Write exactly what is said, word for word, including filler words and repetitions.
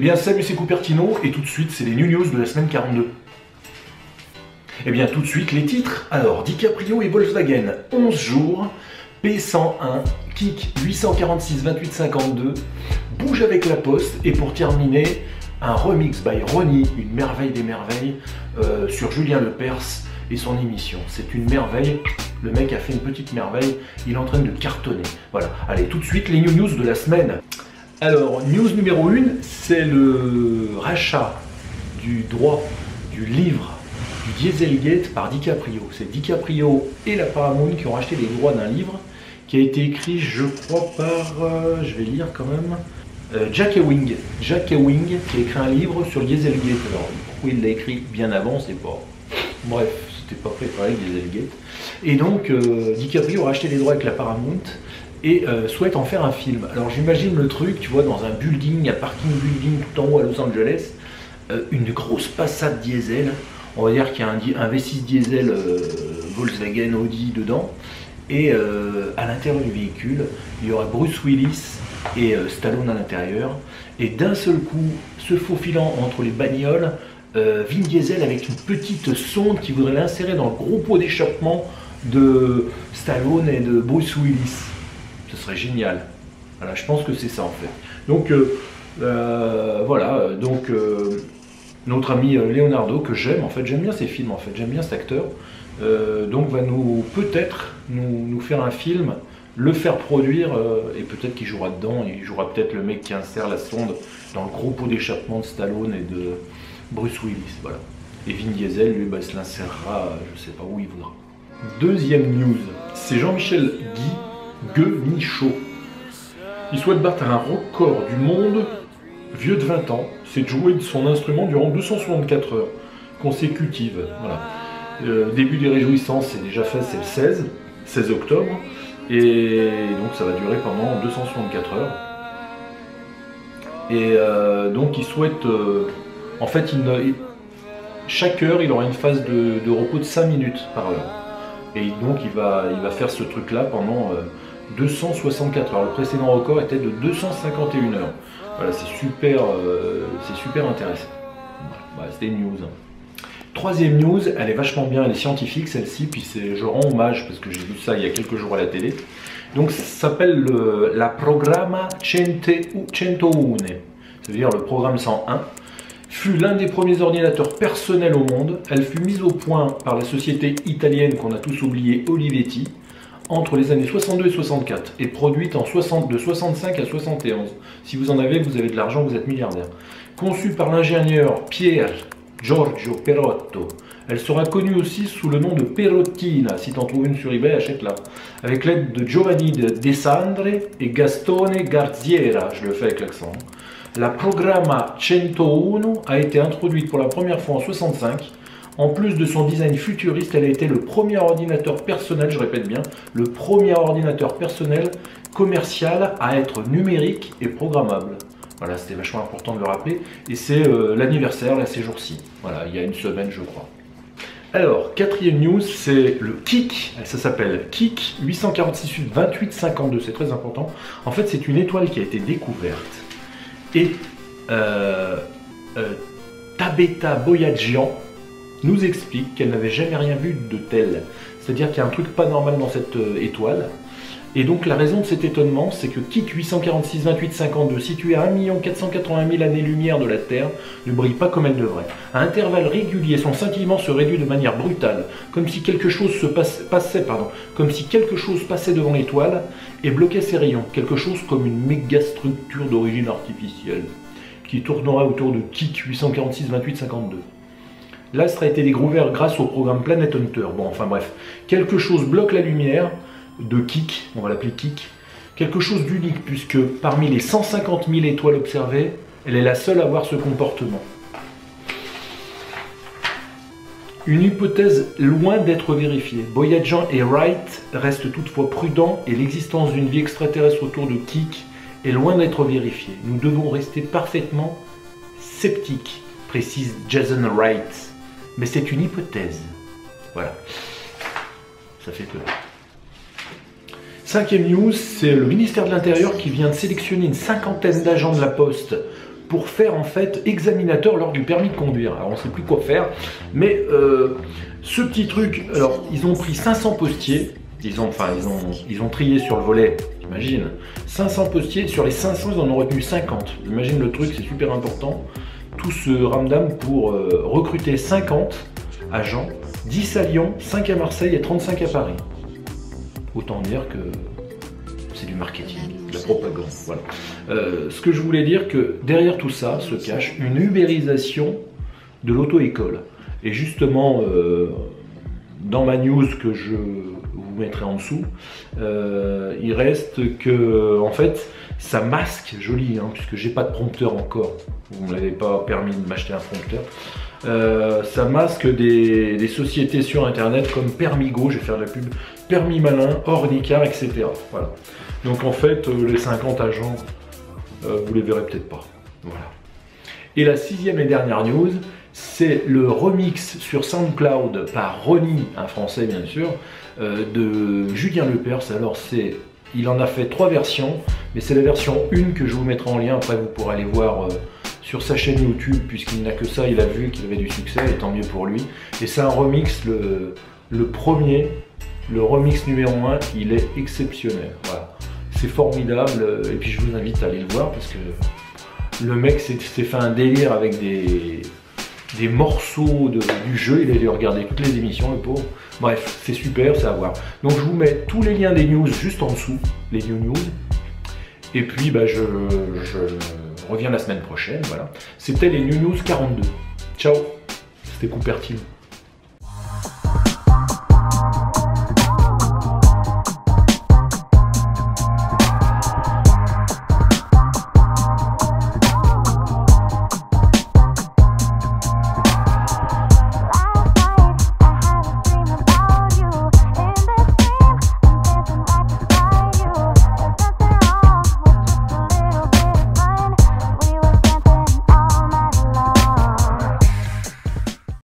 bien salut, c'est Cupertino et tout de suite c'est les New News de la semaine quarante-deux. Et bien tout de suite les titres. Alors DiCaprio et Volkswagen, onze jours, P cent un, Kik huit cent quarante-six vingt-huit cinquante-deux, Bouge avec la Poste et pour terminer un remix by Ronnie, une merveille des merveilles euh, sur Julien Lepers et son émission. C'est une merveille, le mec a fait une petite merveille, il est en train de cartonner. Voilà, allez tout de suite les New News de la semaine. Alors, news numéro un, c'est le rachat du droit du livre du Dieselgate par DiCaprio. C'est DiCaprio et la Paramount qui ont racheté les droits d'un livre qui a été écrit, je crois, par, euh, je vais lire quand même, euh, Jack Ewing. Jack Ewing qui a écrit un livre sur le Dieselgate. Alors, pourquoi il l'a écrit bien avant, c'est pas... Bref, c'était pas préparé le Dieselgate. Et donc, euh, DiCaprio a racheté les droits avec la Paramount et euh, souhaite en faire un film. Alors j'imagine le truc, tu vois, dans un building, un parking building tout en haut à Los Angeles, euh, une grosse Passat diesel, on va dire qu'il y a un, un V six diesel euh, Volkswagen Audi dedans, et euh, à l'intérieur du véhicule, il y aura Bruce Willis et euh, Stallone à l'intérieur, et d'un seul coup, se faufilant entre les bagnoles, euh, Vin Diesel avec une petite sonde qui voudrait l'insérer dans le gros pot d'échappement de Stallone et de Bruce Willis. Ce serait génial. Voilà, je pense que c'est ça en fait. Donc euh, euh, voilà, donc euh, notre ami Leonardo, que j'aime, en fait, j'aime bien ses films, en fait, j'aime bien cet acteur, euh, donc va nous peut-être nous, nous faire un film, le faire produire, euh, et peut-être qu'il jouera dedans, il jouera peut-être le mec qui insère la sonde dans le gros pot d'échappement de Stallone et de Bruce Willis, voilà. Et Vin Diesel, lui, bah, il se l'insérera, je sais pas où il voudra. Deuxième news, c'est Jean-Michel Guy Guenichot. Il souhaite battre un record du monde, vieux de vingt ans, c'est de jouer de son instrument durant deux cent soixante-quatre heures consécutives. Voilà. Euh, début des réjouissances, c'est déjà fait, c'est le seize octobre, et donc ça va durer pendant deux cent soixante-quatre heures. Et euh, donc il souhaite, euh, en fait, il, il, chaque heure, il aura une phase de, de repos de cinq minutes par heure. Et donc il va, il va faire ce truc-là pendant euh, deux cent soixante-quatre heures. Le précédent record était de deux cent cinquante et une heures. Voilà, c'est super, euh, c'est super intéressant. Voilà, c'était une news. Troisième news, elle est vachement bien, elle est scientifique celle-ci, puis je rends hommage parce que j'ai vu ça il y a quelques jours à la télé. Donc ça s'appelle la Programma cent un, ça veut dire le programme cent un. Fut l'un des premiers ordinateurs personnels au monde. Elle fut mise au point par la société italienne qu'on a tous oublié, Olivetti, entre les années soixante-deux et soixante-quatre, et produite en soixante, de soixante-cinq à soixante et onze. Si vous en avez, vous avez de l'argent, vous êtes milliardaire. Conçue par l'ingénieur Pier Giorgio Perotto, elle sera connue aussi sous le nom de Perottina. Si tu en trouves une sur eBay, achète-la. Avec l'aide de Giovanni De Sandre et Gastone Garziera, je le fais avec l'accent. La Programma cent un a été introduite pour la première fois en soixante-cinq. En plus de son design futuriste, elle a été le premier ordinateur personnel, je répète bien, le premier ordinateur personnel commercial à être numérique et programmable. Voilà, c'était vachement important de le rappeler. Et c'est euh, l'anniversaire, là, ces jours-ci. Voilà, il y a une semaine, je crois. Alors, quatrième news, c'est le Kik. Ça s'appelle Kik huit cent quarante-six vingt-huit cinquante-deux. C'est très important. En fait, c'est une étoile qui a été découverte. Et euh, euh, Tabeta Boyadjian nous explique qu'elle n'avait jamais rien vu de tel. C'est-à-dire qu'il y a un truc pas normal dans cette euh, étoile. Et donc la raison de cet étonnement, c'est que Kik huit cent quarante-six vingt-huit cinquante-deux, située à un million quatre cent quatre-vingt mille années-lumière de la Terre, ne brille pas comme elle devrait. À intervalles réguliers, son scintillement se réduit de manière brutale, comme si quelque chose se passe, passait, pardon, comme si quelque chose passait devant l'étoile et bloquait ses rayons. Quelque chose comme une méga structure d'origine artificielle, qui tournera autour de Kik huit cent quarante-six vingt-huit cinquante-deux. L'astre a été découvert grâce au programme Planet Hunter. Bon, enfin bref, quelque chose bloque la lumière de Kik, on va l'appeler Kik, quelque chose d'unique puisque parmi les cent cinquante mille étoiles observées, elle est la seule à avoir ce comportement. Une hypothèse loin d'être vérifiée. Boyadjian et Wright restent toutefois prudents et l'existence d'une vie extraterrestre autour de Kik est loin d'être vérifiée. Nous devons rester parfaitement sceptiques, précise Jason Wright. Mais c'est une hypothèse. Voilà. Ça fait peur. Cinquième news, c'est le ministère de l'Intérieur qui vient de sélectionner une cinquantaine d'agents de la Poste pour faire en fait examinateur lors du permis de conduire. Alors on ne sait plus quoi faire, mais euh, ce petit truc, alors ils ont pris cinq cents postiers, ils ont, enfin ils ont, ils ont trié sur le volet, imagine, cinq cents postiers, sur les cinq cents ils en ont retenu cinquante. Imagine le truc, c'est super important. Tout ce ramdam pour euh, recruter cinquante agents, dix à Lyon, cinq à Marseille et trente-cinq à Paris. Autant dire que c'est du marketing, de la propagande. Voilà. Euh, ce que je voulais dire, que derrière tout ça se cache une ubérisation de l'auto-école. Et justement, euh, dans ma news que je vous mettrai en dessous, euh, il reste que, en fait, ça masque, joli, hein, puisque j'ai pas de prompteur encore, vous ne m'avez pas permis de m'acheter un prompteur, euh, ça masque des, des sociétés sur internet comme Permigo, je vais faire de la pub, Permis Malin, Ornicar, et cetera. Voilà. Donc en fait, euh, les cinquante agents, euh, vous les verrez peut-être pas. Voilà. Et la sixième et dernière news, c'est le remix sur SoundCloud par Ronnie, un français bien sûr, euh, de Julien Lepers. Alors c'est, il en a fait trois versions, mais c'est la version un que je vous mettrai en lien. Après vous pourrez aller voir euh, sur sa chaîne YouTube, puisqu'il n'a que ça, il a vu qu'il avait du succès, et tant mieux pour lui. Et c'est un remix, le, le premier, le remix numéro un, il est exceptionnel. Voilà. C'est formidable, et puis je vous invite à aller le voir, parce que le mec s'est fait un délire avec des, des morceaux de, du jeu, il a dû regarder toutes les émissions, le pauvre. Bref, c'est super, c'est à voir. Donc je vous mets tous les liens des news juste en dessous, les new news. Et puis bah, je, je reviens la semaine prochaine, voilà. C'était les new news quarante-deux. Ciao, c'était Coupertile.